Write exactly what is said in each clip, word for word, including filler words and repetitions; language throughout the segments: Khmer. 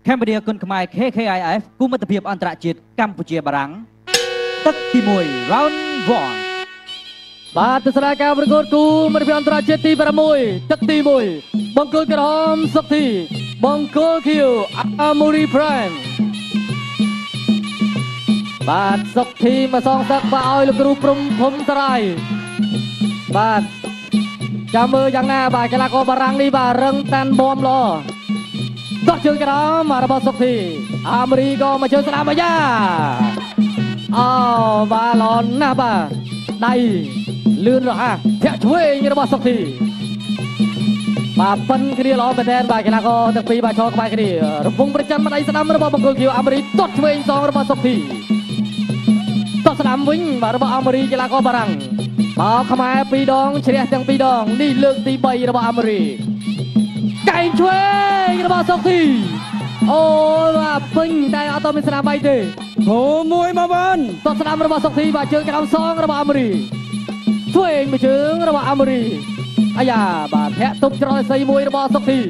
Cambodia គុនខ្មែរ K K I F គូមិត្តភាពអន្តរជាតិកម្ពុជាបារាំងទឹកទីមួយ round one បាទទស្សនាការប្រកួតគូមិត្តភាពអន្តរជាតិទីប្រាំមួយទឹកទីមួយបង្គោលក្រហមសុកធីបង្គោលខៀវ Amuri Prime បាទសុកធីមកសងសឹកបាទឲ្យលោកគ្រូព្រំភូមិសរាយបាទចាំមើលយ៉ាងណាបាទកីឡាករបារាំងនេះបាទរឹងតាន់បមល្អតោះជើងក្រោមរបស់សុកធីអាមេរីក៏មកជើងស្ដាំអាយ៉ាអូបាទល្អណាស់បាទដៃលឿនរហ័សធាក់ឆ្វេងរបស់សុកធីបាទប៉ិនគ្នាល្អមែនទែនបាទកីឡាករទាំងពីរបាទឈរក្បែរគ្នារំពងប្រចាំដៃស្ដាំរបស់បង្គោលខៀវអាមេរីទាត់ឆ្វេងសងរបស់សុកធីទាត់ស្ដាំវិញបាទរបស់អាមេរីកីឡាករបារាំងបោខ្មែរពីរដងជ្រះទាំងពីរដងនេះលើកទីបីរបស់អាមេរីកែងឆ្វេងរបស់សុកធីអូបាទពេញតែអត់តមានស្នាមបាយទេហូមួយមកបានតស្នាមរបស់សុកធីបាទជើងក្រោមសងរបស់អាមេរីឆ្វេងមួយជើងរបស់អាមេរីអាយ៉ាបាទធាក់ទប់ច្រឡសីមួយរបស់សុកធី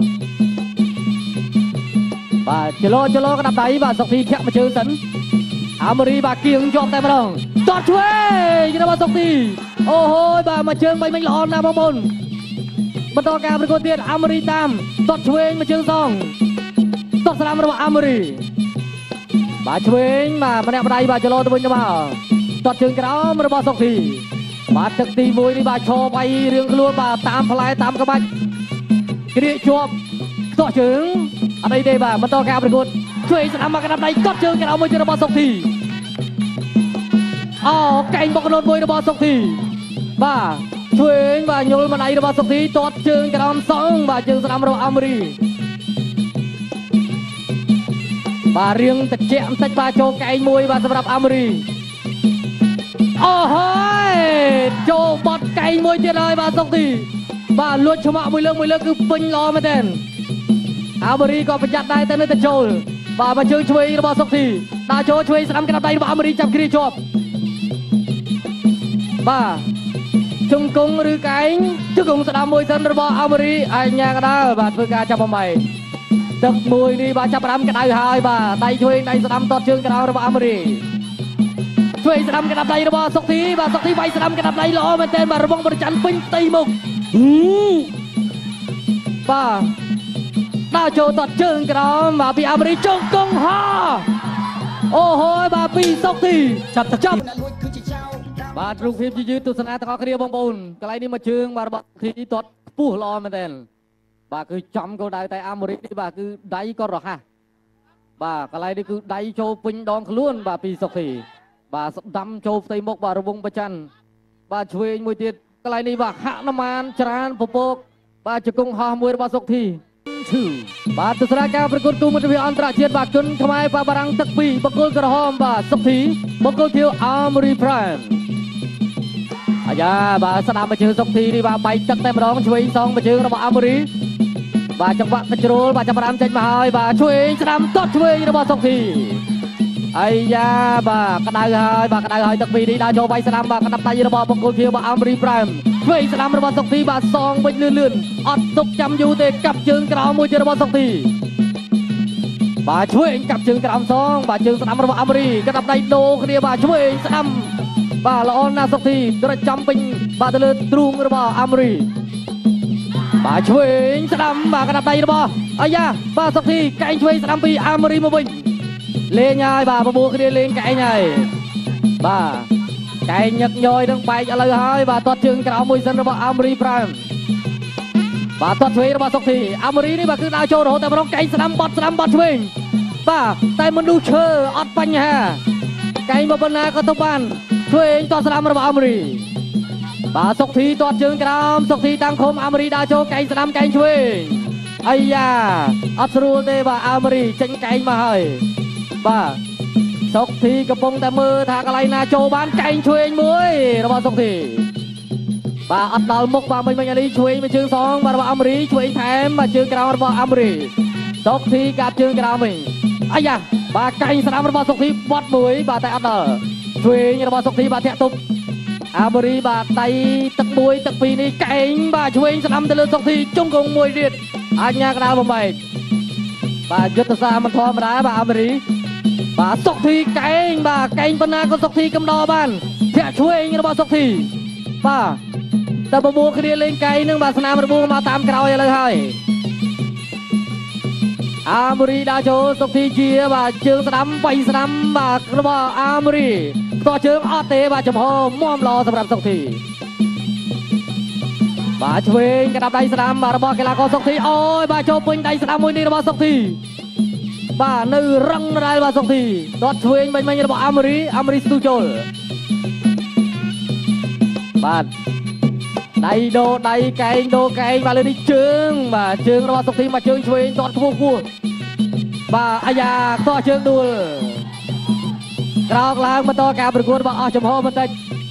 បាទចលោចលោក្តាប់ដៃបាទសុកធីធាក់មួយជើងសិនអាមេរីបាទគៀងជាប់តែម្ដងតតឆ្វេងរបស់សុកធីអូហូយបាទមួយជើងបីមិញល្អណាស់បងប្អូនបន្តការប្រកួតទៀតអាមេរីតាមតតឆ្វេងមួយជើងសងតតស្ដាំរបស់អាមេរីបាទឆ្វេងបាទម្នាក់ម្ដាយបាទចលោទៅវិញទៅមកតតជើងក្រោមរបស់សុកធីបាទទឹកទីមួយនេះបាទឈរវាយរៀងខ្លួនបាទតាមផ្លែតាមក្បាច់គ្រាកជាប់ខ្ទាស់ជើងអត់អីទេបាទបន្តការប្រកួតឆ្វេងស្ដាំមកកណ្ដាប់ដៃតតជើងក្រោមមួយជើងរបស់សុកធីអូកែងបុកកណូតមួយរបស់សុកធីបាទឆ្វេងបាទញុលម្ដាយរបស់សុកធីតតជើងក្រោមសងបាទជើងស្ដាំរបស់អាមេរីបាទរៀងតិចបន្តិចបាទចូលកែងមួយបាទសម្រាប់អាមេរីអូហើយចូលបត់កែងមួយទៀតហើយបាទសុកធីបាទលួចឆ្មាក់មួយលើកមួយលើកគឺពេញល្អមែនទែនអាមេរីក៏ប្រយ័ត្នដែរតែនៅតែចូលបាទមកជើងឆ្វេងរបស់សុកធីដាក់ចូលឆ្វេងស្ដាំកណ្ដាប់ដៃរបស់អាមេរីចាប់គ្រាជាប់បាទជង្គង់ឬកែងជង្គង់ស្ដាំមួយសិនរបស់អាមេរីអញ្ញាកដាលបាទធ្វើការចាប់បំបីទឹកមួយនេះបាទចាប់ផ្ដើមក្តៅហើយបាទដៃឆ្វេងដៃស្ដាំតតជើងក្រោមរបស់អាមេរីឆ្វេងស្ដាំកណ្ដាប់ដៃរបស់សុកធីបាទសុកធីវាយស្ដាំកណ្ដាប់ដៃល្អមែនទែនបាទរបងប្រច័នពេញផ្ទៃមុខបាទដាក់ចូលតតជើងក្រោមបាទពីអាមេរីជង្គង់ហោអូហូយបាទពីសុកធីចាប់ចាប់បាទរូបភាពយឺតទស្សនាទាំងអស់គ្នាបងប្អូនកន្លែងនេះមកជើងបាទរបស់ធីតតខ្ពស់ល្អមែនទែនបាទគឺចំគោលដៅតែអាមេរិកនេះបាទគឺដៃក៏រហ័សបាទកន្លែងនេះគឺដៃចូលពេញដងខ្លួនបាទពីសុកធីបាទស្ដាំចូលផ្ទៃមុខបាទរវងប្រច័នបាទឆ្វេងមួយទៀតកន្លែងនេះបាទហាក់ណាមានច្រើនពពកបាទជង្គង់ហោះមួយរបស់សុកធីបាទទស្សនាការប្រកួតគូមិត្តភាពអន្តរជាតិបាទគុនខ្មែរបាទបារាំងទឹកពីរបង្គោលក្រហមបាទសុកធីបង្គោលខៀវអាមេរីប្រៃអាយ៉ាបាទស្ដាប់មកជើងសុកធីនេះបាទបែកទឹកតែម្ដងឆ្វេងសងមកជើងរបស់អាមេរីបាទចង្វាក់កជ្រុលបាទចាប់ផ្ដើមចេញមកហើយបាទឆ្វេងស្ដាំតតឆ្វេងរបស់សុកធីអាយ៉ាបាទក្តៅហើយបាទក្តៅហើយទឹកពីរនេះដើរចូលវាយស្ដាំបាទកណ្ដាប់ដៃរបស់បង្គោលខៀវបាទអាមេរីប្រៃឆ្វេងស្ដាំរបស់សុកធីបាទសងវិញលឿនលឿនអត់ទុកចាំយូរទេកាប់ជើងក្រោមមួយទៀតរបស់សុកធីបាទឆ្វេងកាប់ជើងក្រោមសងបាទជើងស្ដាំរបស់អាមេរីកណ្ដាប់ដៃដូរគ្នាបាទឆ្វេងស្ដាំបាទល្អណាស់សុកធីត្រចំពេញបាទទៅលើទ្រូងរបស់អាមេរីបាទឆ្វេងស្ដាំបាទកណ្ដាប់ដៃរបស់អាយ៉ាបាទសុកធីកែងឆ្វេងស្ដាំពីអាមេរីមកវិញលេងហើយបាទបបួលគ្នាលេងកែងហើយបាទកែងញឹកញយនឹងបែកឥឡូវហើយបាទទាត់ជើងក្រោមមួយសិនរបស់អាមេរីប្រាំបាទទាត់ឆ្វេងរបស់សុកធីអាមេរីនេះបាទគឺដើរចូលរហូតតែម្ដងកែងស្ដាំបត់ស្ដាំបត់ឆ្វេងបាទតែមនុស្សឈើអត់បញ្ហាកែងមកបណ្ណាក៏ទៅបានឆ្វេងទាត់ស្ដាំរបស់អាមេរីបាទសុកធីទាត់ជើងក្រោមសុកធីតាំងឃុំអាមេរីដើរចូលកែងស្ដាំកែងឆ្វេងអាយ៉ាអត់ស្រួលទេបាទអាមេរីចេញកែងមកហើយបាទសុកធីកំពុងតែមើលថាកន្លែងណាចូលបានកែងឆ្វេងមួយរបស់សុកធីបាទអត់ដល់មុខបាទមិញមិញអានេះឆ្វេងមួយជើងសងបាទរបស់អាមេរីឆ្វេងថែមបាទជើងក្រោមរបស់អាមេរីសុកធីកាប់ជើងក្រោមវិញអាយ៉ាបាទកែងស្ដាំរបស់សុកធីបត់មួយបាទតែអត់ដល់ឆ្វេងរបស់សុកធីបាទធាក់ទប់អាមេរីបាទដៃទឹកមួយទឹកពីរនេះកែងបាទឆ្វេងស្ដាំទៅលើសុកធីជង្គង់មួយទៀតអញ្ញាកដាលបំបែក bà giật ra mình thò mà đá bà Amri bà sọc thì cánh bà cánh bên nào có sọc thì cầm đo bàn thẻ chuối như nó bà sọc thì bà ta bà mua cái lên cây nhưng bà sẵn bà mua mà tam cầu vậy là thôi Amri đã cho sọc thì chia bà chương sẵn bay sẵn bà bà Amri to chương ớt tế bà chùm hồ mồm lo sẵn sọc thì bà chuối cái đạp đầy sẵn bà bà cái là có sọc thì ôi bà cho bình đầy sẵn mùi đi bà sọc thì bà nữ răng ra bà sọc thì đọt chuối bên bên bà Amri Amri stu chôl bà đầy đồ đầy cây đồ cây bà lên đi chương bà chương bà sọc thì mà chương chuối đọt cua cua bà ai da to chương đuôi trọc lang mà to cả bực cuốn bà ở chùm hồ bên đây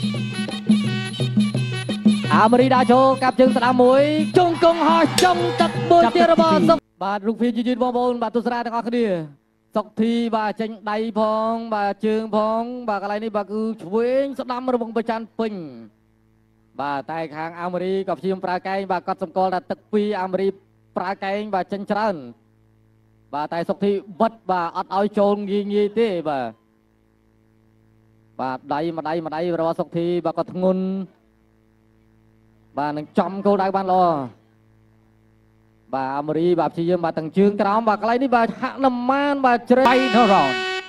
Amri đã cho cặp chương sẵn muối chung công họ trong tật bôi tia bà sọc bà rục phiยืนบอลbàตุสราทั้งอดีสกทีbàเจงได้พองbàเชิงพองbàอะไรนี่bàคือช่วยสดำระบงประจันปิงbà tạiข้างอเมริกับชิมปลาไก่bàกัดสมกอลตึกปีอเมริปลาไก่bàเจงจรันbà tạiสกทีบัดbàอัดเอาโจงยิงยี่ตีbà bàได้มาได้มาได้เราสกทีbàกัดงุนbàนึงจำเขาได้บ้านรอbà Amri bà chỉ bà từng chương cái đó bà cái này bà hạ nằm man bà chơi bay nó rồi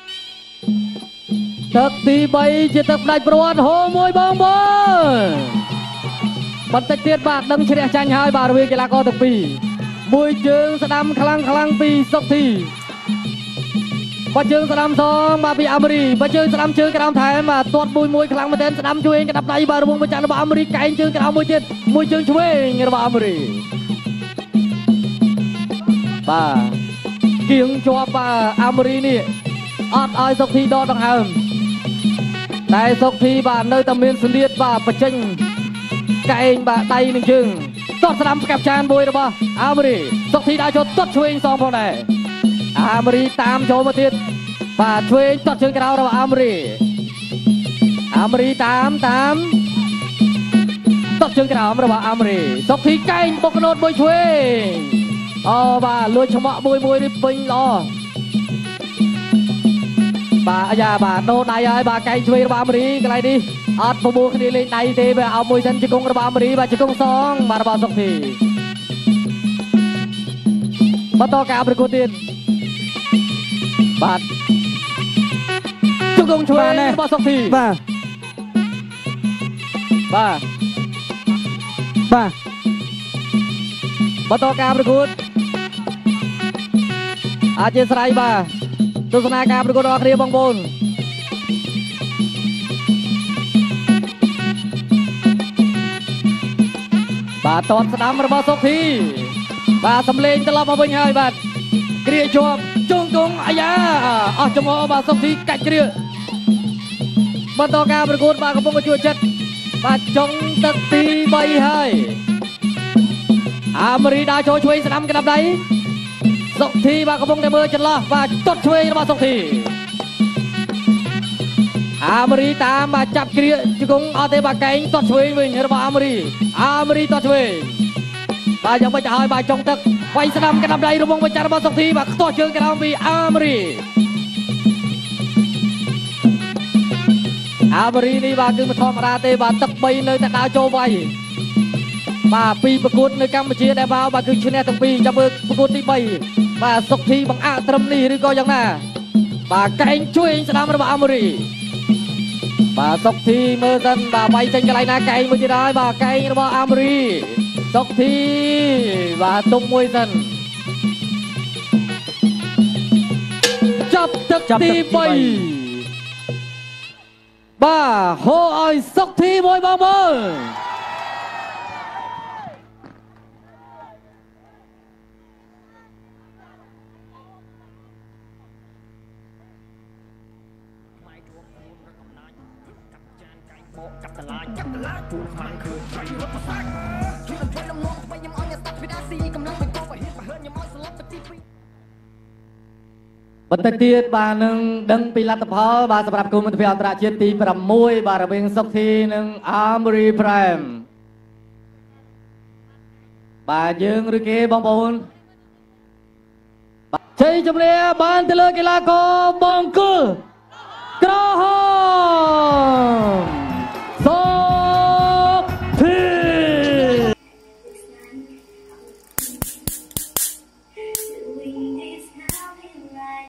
thực thì bay chỉ tập đại pro hồ môi bong bóng bật tay tiết bà đâm chơi tranh hai bà về cái là co thực pì môi chương sẽ đâm khăng khăng pì sốc thì bà chương sẽ đâm xong bà bị Amri bà chương sẽ đâm chương cái đó thái mà tuột môi môi khăng mà tên sẽ đâm chui cái đập tay bà buông bà chăn bà Amri cái chương cái đó môi tiết môi chương chui nghe bà Amri bà kiêng cho bà Amri nè ọt ai sọc thi đo đằng hầm tại sọc thi bà nơi tầm miền sơn liệt bà bật chân cái bà tay nâng chừng tốt sẵn kẹp chan bôi đó bà Amri sọc thi đã cho tốt chui xong phòng này Amri tam cho một tiết bà chui tốt chui cái đó đó bà Amri Amri tam tam tốt chui cái đó đó bà Amri sọc thi canh bốc nốt bôi chui ờ bà luôn cho mọi mùi mùi đi bình lo bà già bà nô này ơi bà cây chui bà Amri cái này đi ớt bà mua cái đi lên đây thì bà mùi chân chỉ công bà Amri bà chỉ công xong bà bà sọc thì bà to cả Amri cô tiên bà chúc công chui bà sọc thì bà bà bà bà to cả Amri côอาเจสไรบ่าตุสนาการประกวดออกเรียบองบนบ่าตอนสนามระบาสกทีบ่าสำเร็จตลอดมาเป็นไงบ่าเกลียจวบจุงกงอายาอ๋อจมอบ่าสกทีกัดเกลียบรรทการประกวดบ่ากระพงกระจวดจัดบ่าจงตัดตีใบให้อามารีดาโชช่วยสนามกระดับไหนสกทีบากระพงในมือจันละบาตดช่วยมาสกทีอามารีตามมาจับเกลียจุกงอาเตบาแกงตดช่วยวิ่งเฮรบาอามารีอามารีตดช่วยบายังไม่จะหายบาจงตึกไว้สนามกระดับใดระวงไปจันมาสกทีบาตดเชิงกระดับบีอามารีอามารีนี่บาคือมาทอมราเตบาตึกใบเลยแต่ดาวโจไวบาปีประกุดในกัมพูชีได้บ่าวบาคือชนะตั้งปีจะเบิกประกุดที่ใบบาสกทีบังอาตรมนี่หรือก็ยังน่ะบาแกงช่วยสนามระบาอามารีบาสกทีเมื่อกันบาไปจังกะไรนะแกงมือจะได้บาแกงระบาอามารีสกทีบาตุ้มมวยกันจับตึกทีใบบาโฮไอสกทีมวยบาบอลจับตลาดจับตลาดจูบมันคือใช้รถประสานช่วยกันช่วยน้ำน้องไปยังเอาอย่าตัดไปได้สิกำลังเป็นกองไปเห็นไปเฮิร์นยังเอาสลับไปที่ปีบัตรเตียบาหนึ่งดังปีลัตพอลบาสำหรับกลุ่มมันเพียงตราเชียตีประมวยบาระเบงสักทีหนึ่งอาร์มรีพรามบาเยิงหรือเกบองบอลជ័យជំនះបានទៅលើកីឡាករបង្គោល